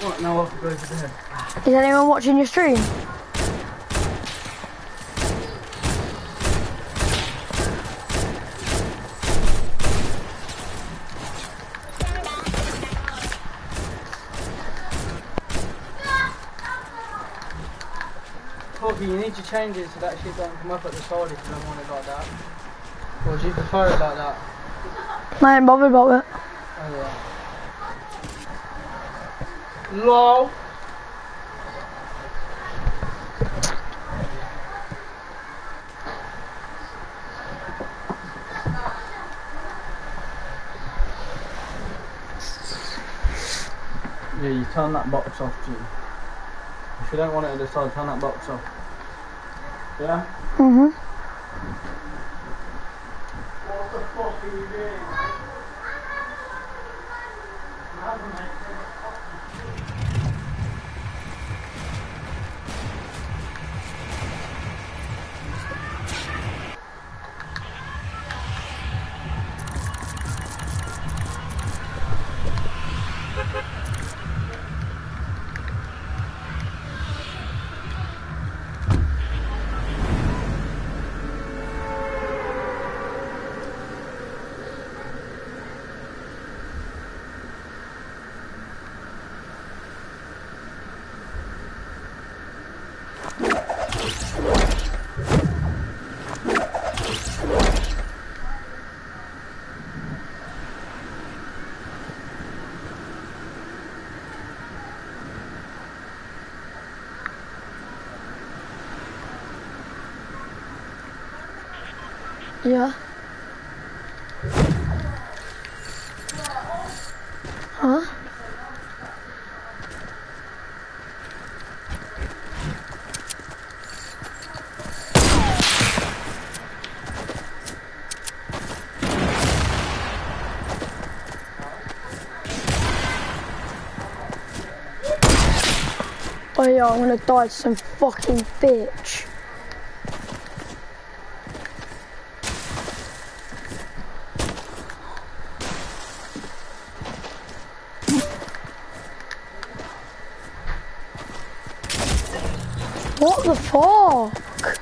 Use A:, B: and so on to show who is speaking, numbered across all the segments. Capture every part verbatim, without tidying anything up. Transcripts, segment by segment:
A: What? No, I have to go to bed.
B: Is anyone watching your stream?
A: Corky, you need to change it so that shit don't come up at the side if you don't want it like that. Or do you prefer it like that?
B: I ain't bothered about it.
A: Oh yeah. LOL. Yeah, you turn that box off, G. If you don't want it at the side, turn that box off. Yeah?
B: Mm-hmm.
A: What the fuck are you doing, mate?
B: Yeah. Huh? Oh yeah, I'm gonna die to some fucking bitch. What the fuck?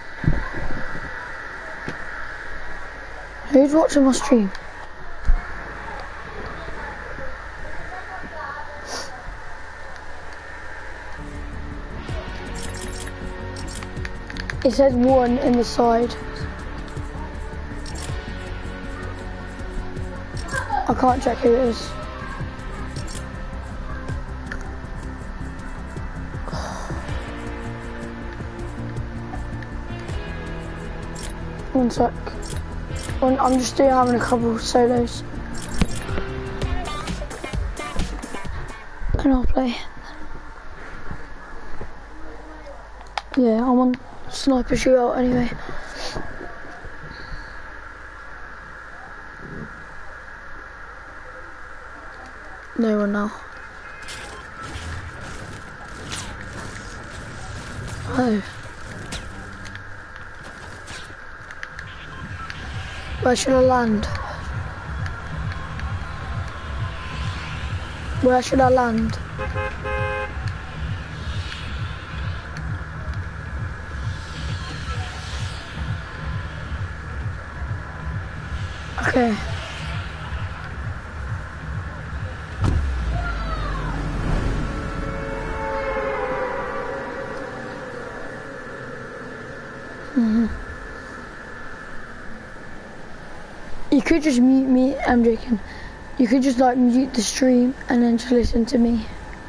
B: Who's watching my stream? It says one in the side. I can't check who it is. One sec. One, I'm just doing having a couple solos. And I'll play. Yeah, I'm on sniper shootout anyway. No one now. Oh. Where should I land? Where should I land? Okay. Mm-hmm. You could just mute me, I'm joking. You could just like mute the stream and then just listen to me.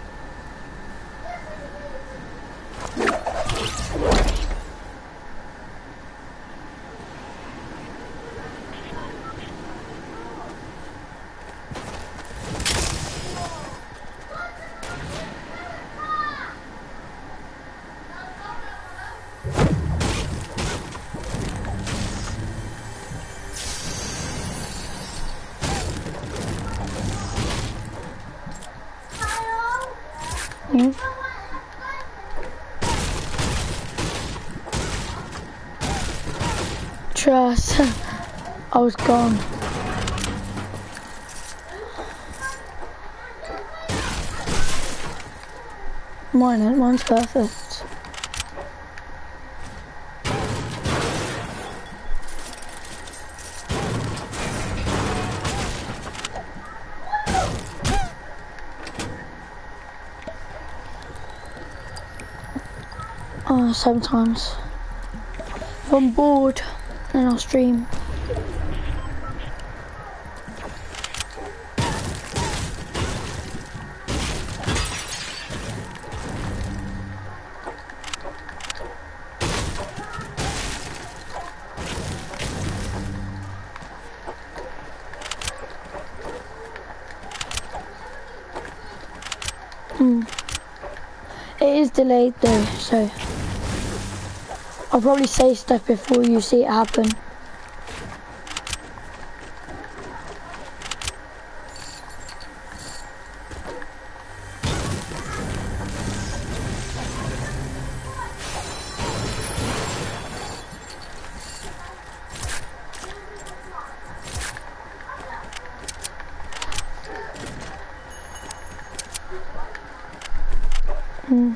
B: Hmm? Trust. I was gone. Mine ain't, mine's perfect. Oh, sometimes. If I'm bored, then I'll stream. Hmm. It is delayed though, so I'll probably say stuff before you see it happen. Hmm.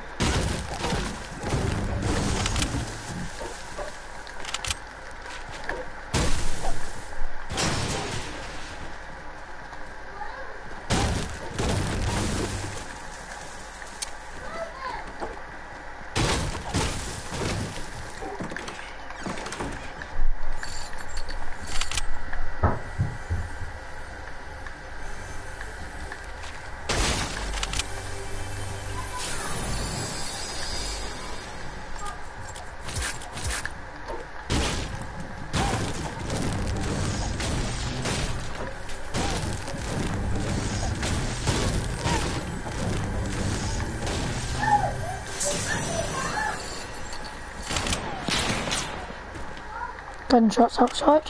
B: Gunshots outside.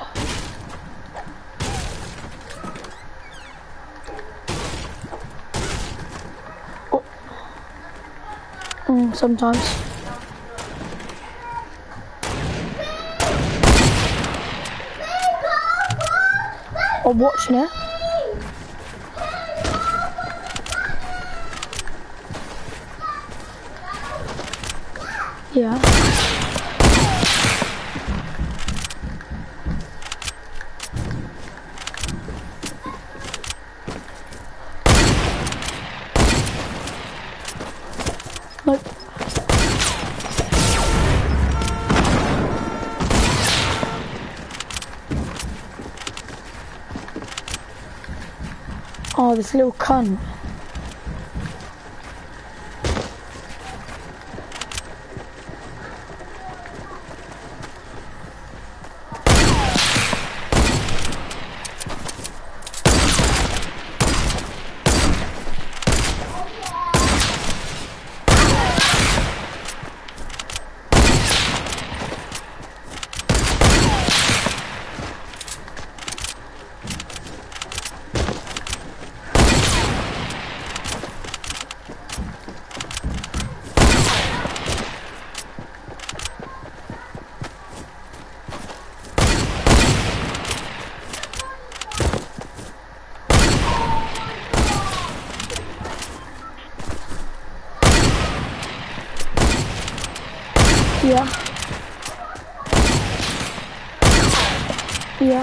B: Oh. Mm, sometimes. I'm watching it. Yeah. Nope. Oh, this little cunt. Yeah. Yeah.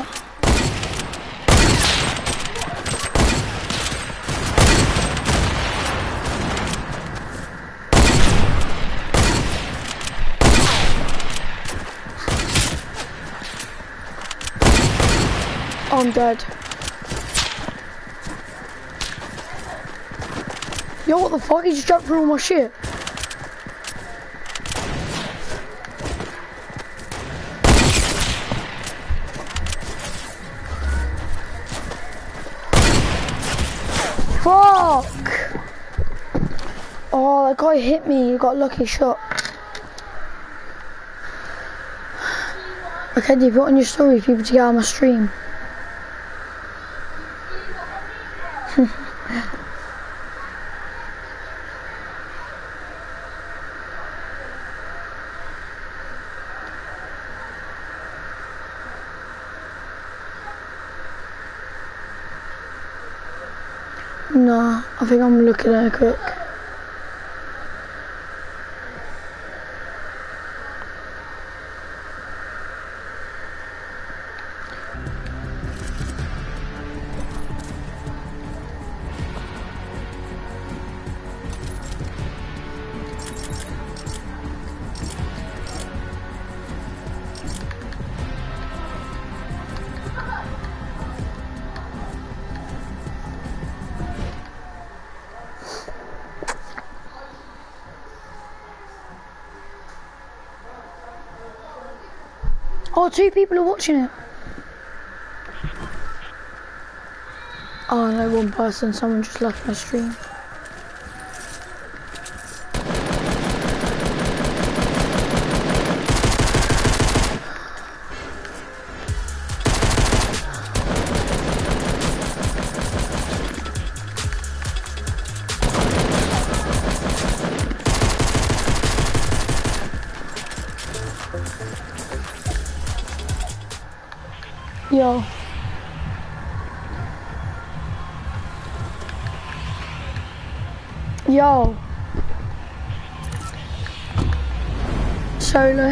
B: I'm dead. Yo, what the fuck? He just jumped through all my shit. Fuck! Oh, that guy hit me. He got a lucky shot. Okay, do you put on your story for people to get out of my stream? Nah, I think I'm looking at it quick. Oh, two people are watching it. Oh no, one person. Someone just left my stream. Yo. Yo. Solo.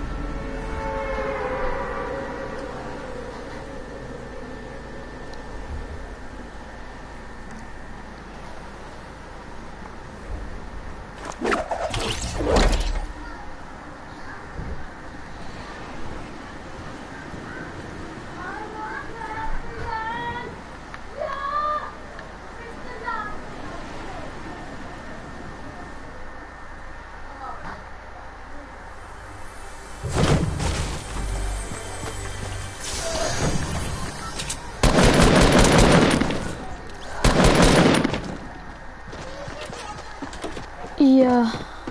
B: Yeah.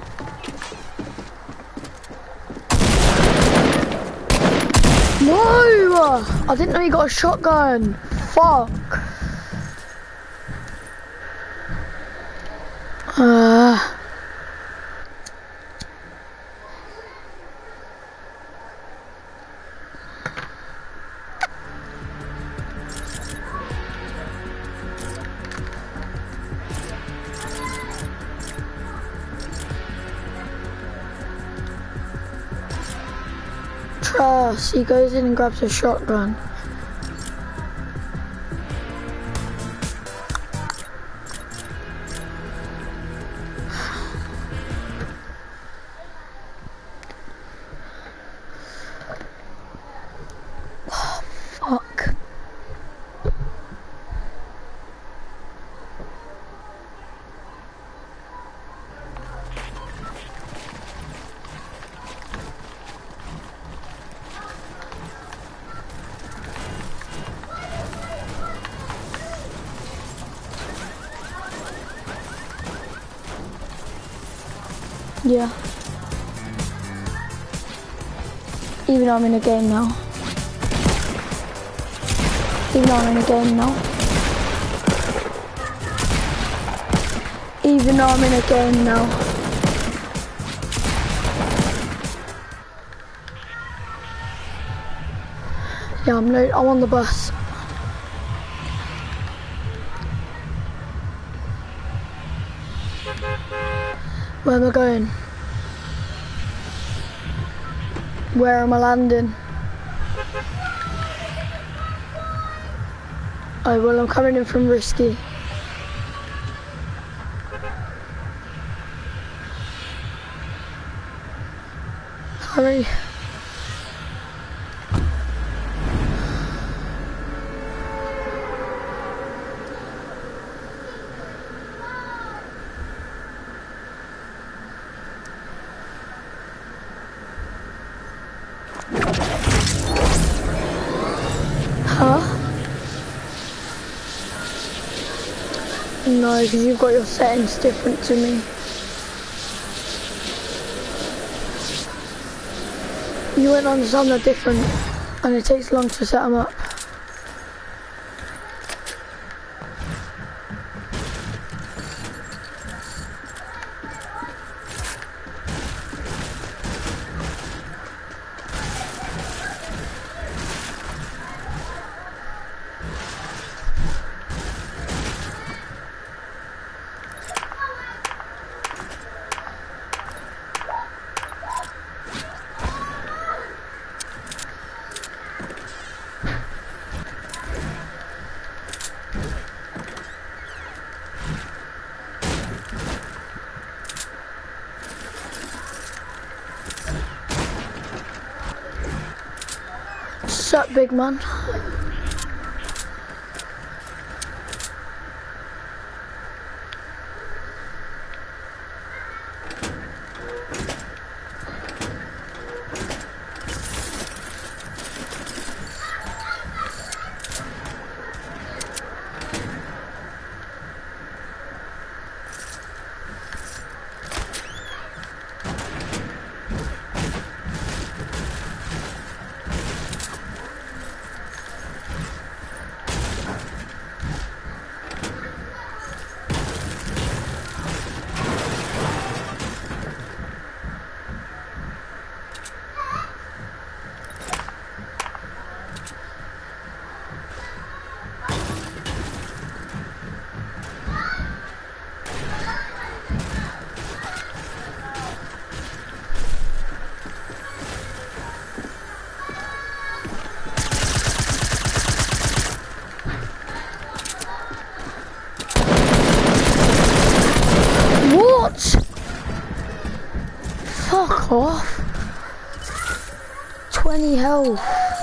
B: No! I didn't know you got a shotgun. Fuck. Uh. Trust, he goes in and grabs a shotgun. Oh, fuck. Yeah. Even though I'm in a game now. Even though I'm in a game now. Even though I'm in a game now. Yeah, I'm load I'm on the bus. Where am I going? Where am I landing? Oh, well, I'm coming in from Risky. Hurry. No, because you've got your settings different to me. You won't understand they're different, and it takes long to set them up. Sup, big man? health.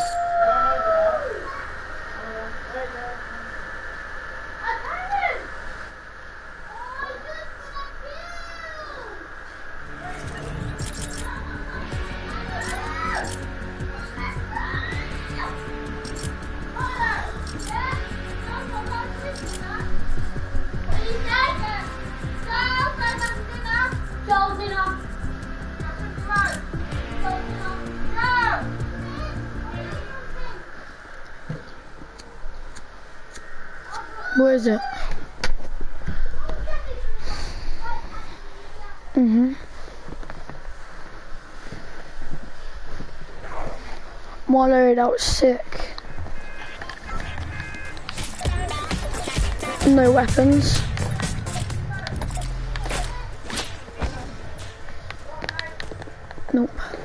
B: Where is it? Mhm. Marlo, that was sick. No weapons. Nope.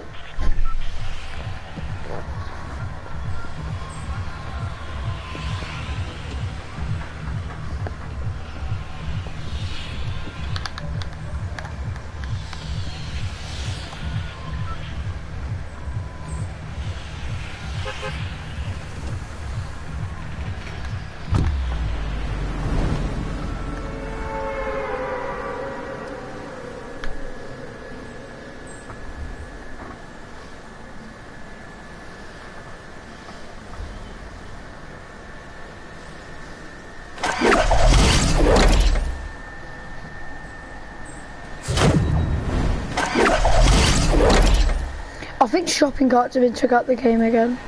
B: I think shopping carts have been took out the game again.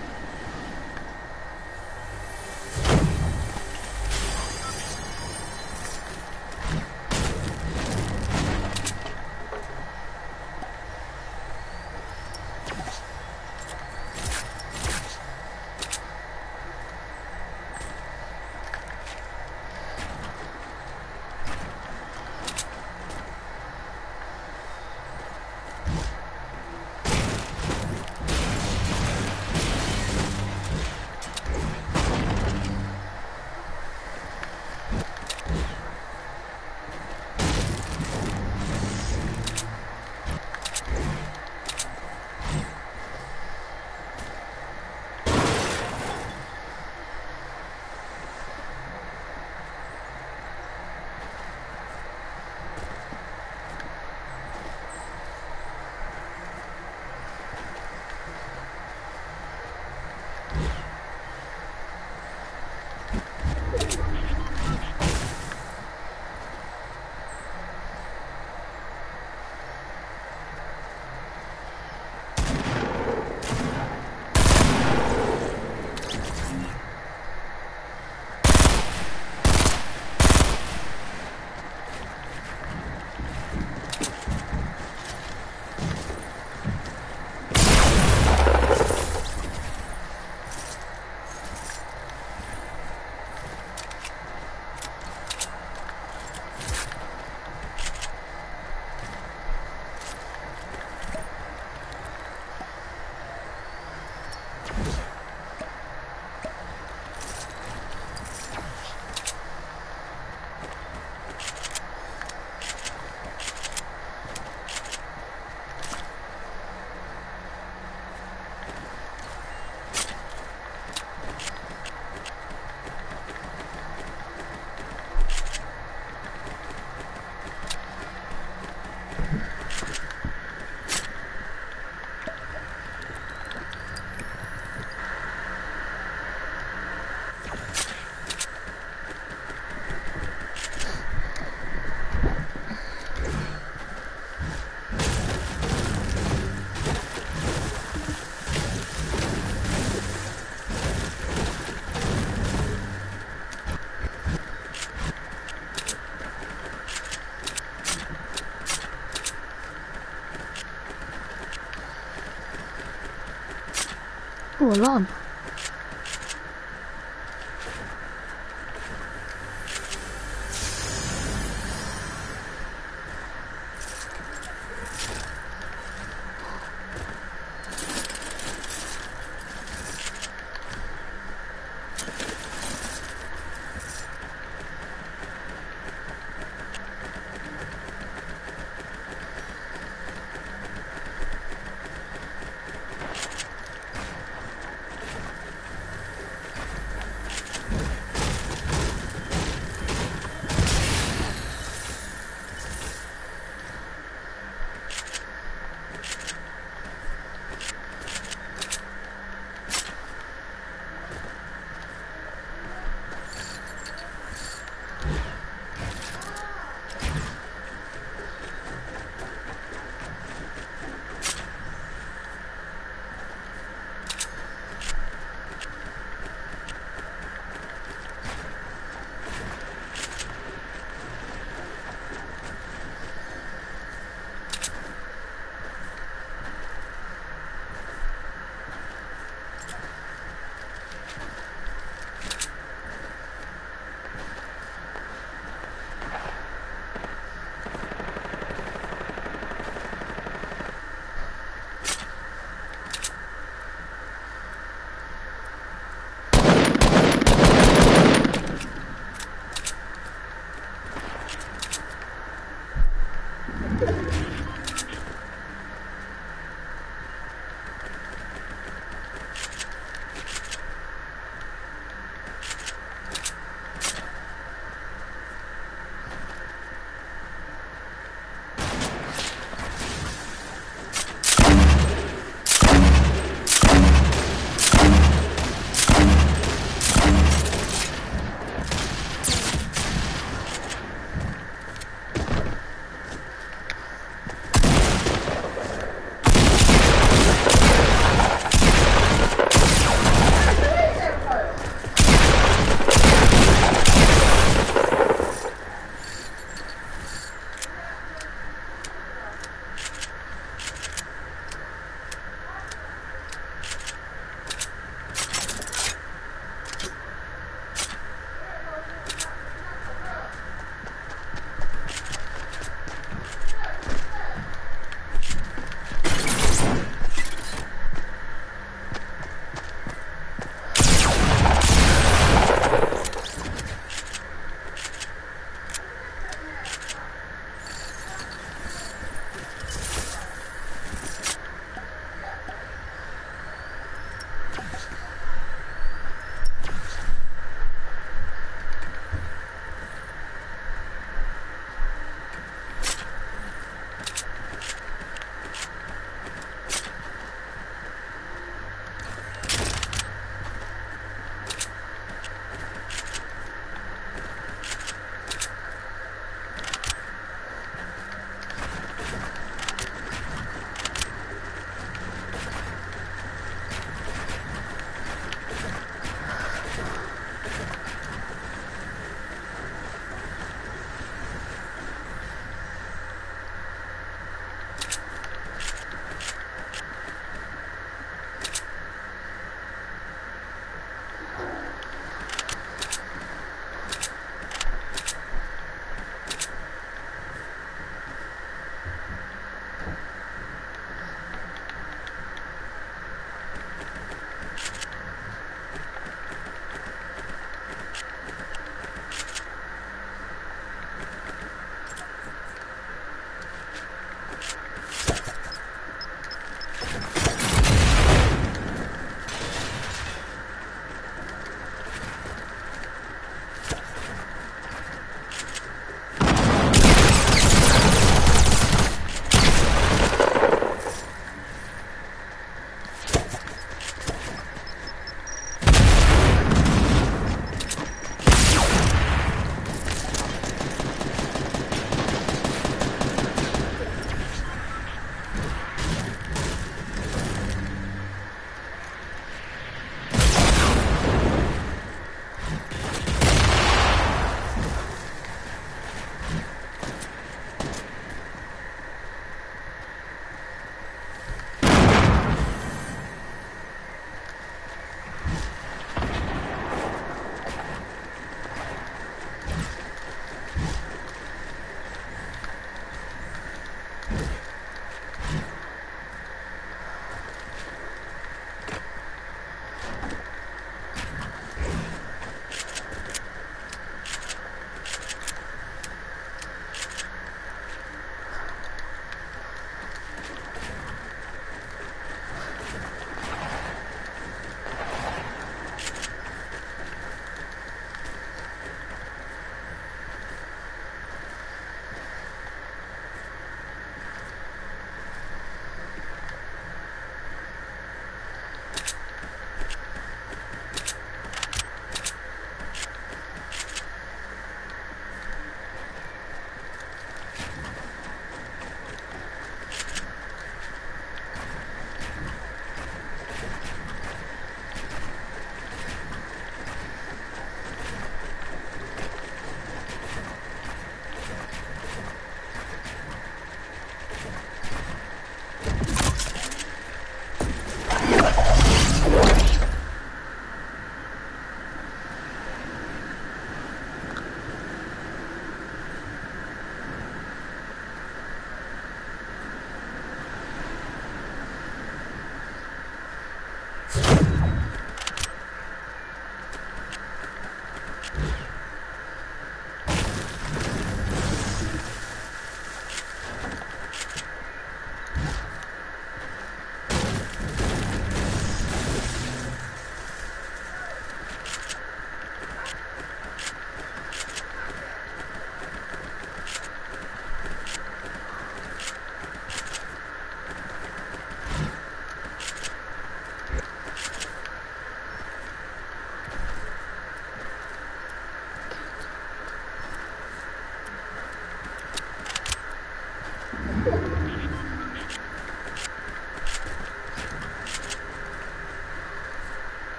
B: Oh, alarm.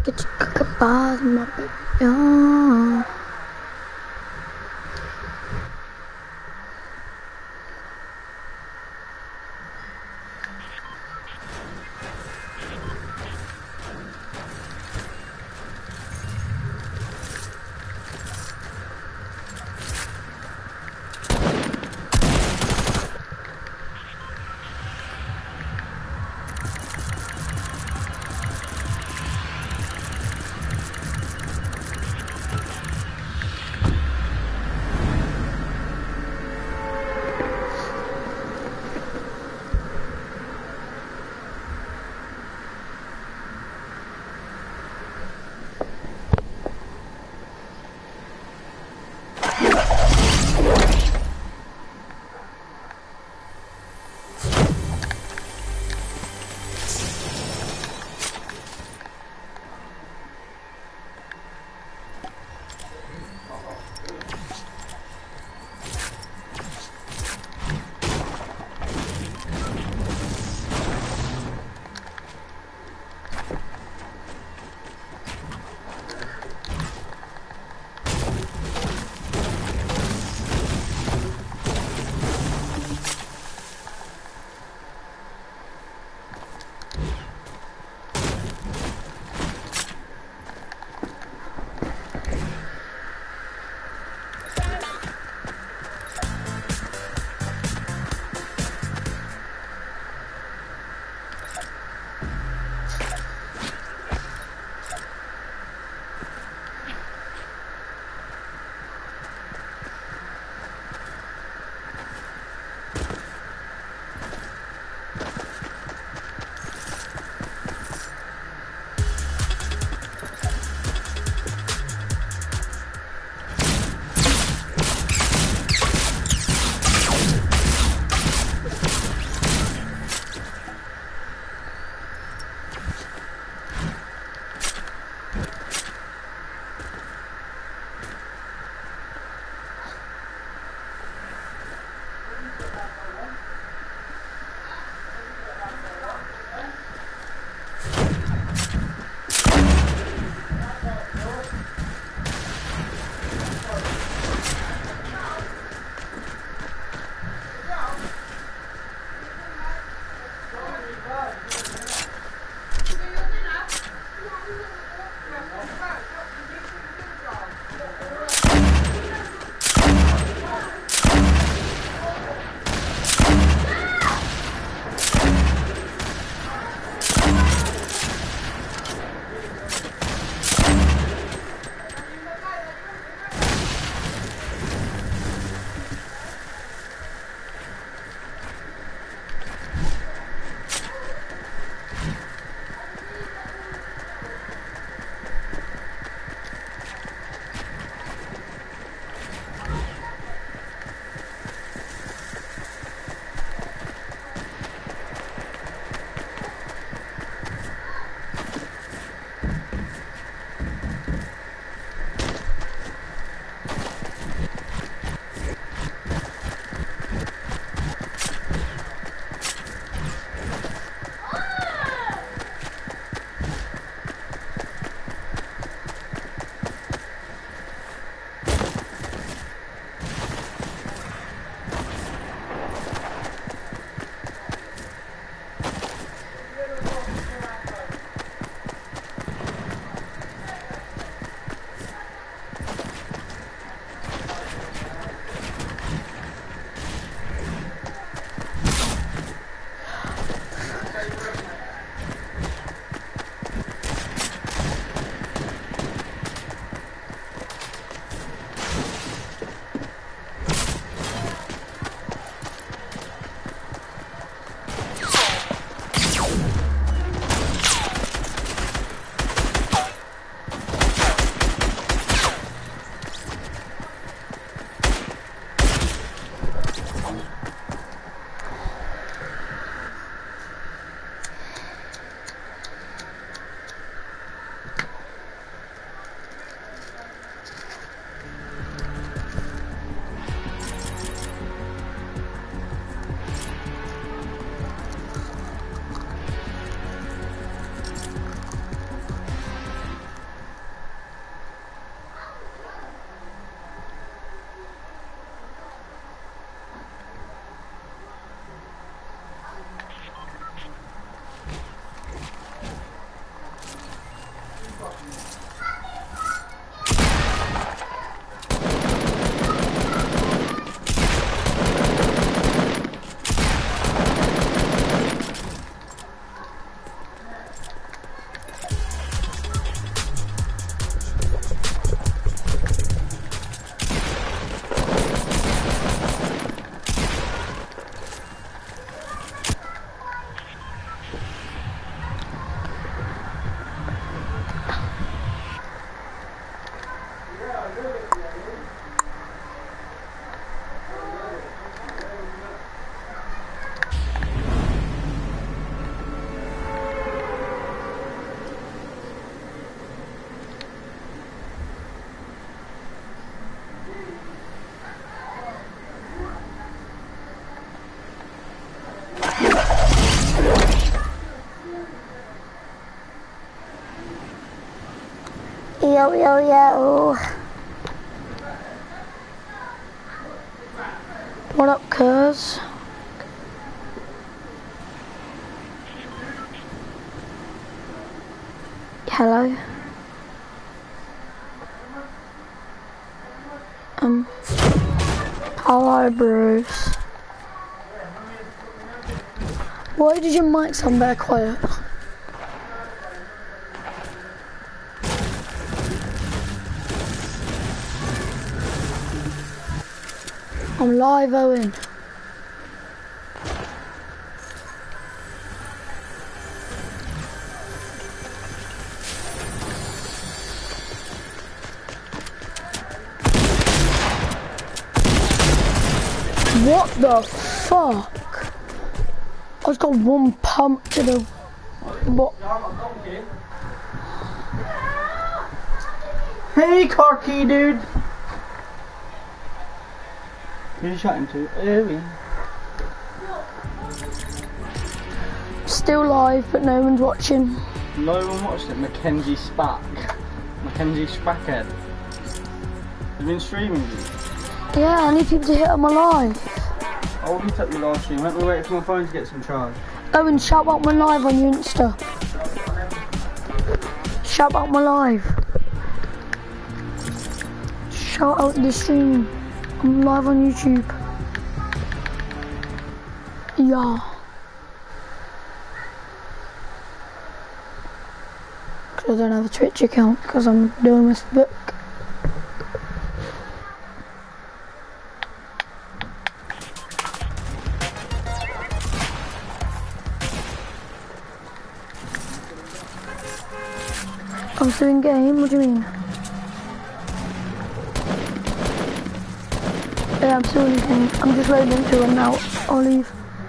B: Get you goodbye, my baby. Yeah. yo, yo, yo. What up, cuz? Hello. Um. Hello, Bruce. Why did your mic sound very quiet? I'm live, Owen. What the fuck? I just got one pump to the... What?
A: Hey, Corky, dude. Who are you chatting to? Owen.
B: Still live, but no one's watching.
A: No one watched it. Mackenzie Spack. Mackenzie Spackhead. You've been streaming, dude.
B: Yeah, I need people to hit up my live.
A: I will be up your last stream. Let me wait for my phone to get some charge.
B: Owen, shout out my live on your Insta. Shout out my live. Shout out the stream. I'm live on YouTube. Yeah. Because I don't have a Twitch account because I'm doing this book. I'm still in game, what do you mean? Yeah, I'm still in game. I'm just loading into it now. I'll leave.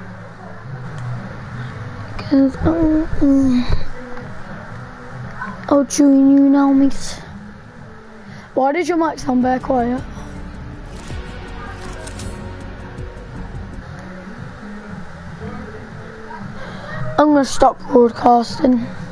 B: Because um, um, I'll join you now, mate. Why did your mic sound very quiet? I'm gonna stop broadcasting.